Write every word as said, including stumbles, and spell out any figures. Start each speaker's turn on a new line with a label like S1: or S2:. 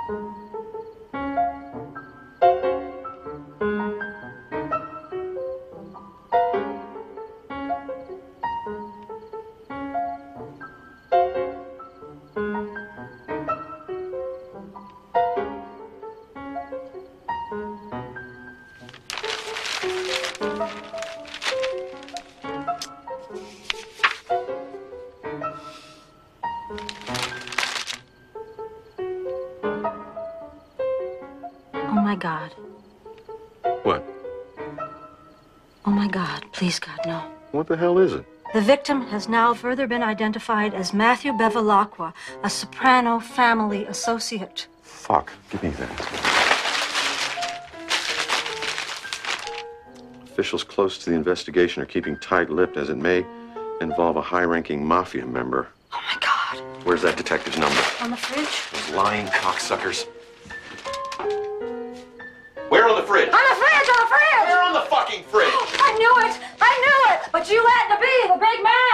S1: Oh, my God.
S2: What?
S1: Oh, my God. Please, God, no.
S2: What the hell is it?
S1: The victim has now further been identified as Matthew Bevilacqua, a Soprano family associate.
S2: Fuck. Give me that. Officials close to the investigation are keeping tight-lipped, as it may involve a high-ranking mafia member.
S1: Oh, my God.
S2: Where's that detective's number?
S1: On the fridge?
S2: Those lying cocksuckers. Where on the fridge?
S1: On the fridge! On the fridge!
S2: Where on the fucking fridge?
S1: I knew it! I knew it! But you had to be the big man!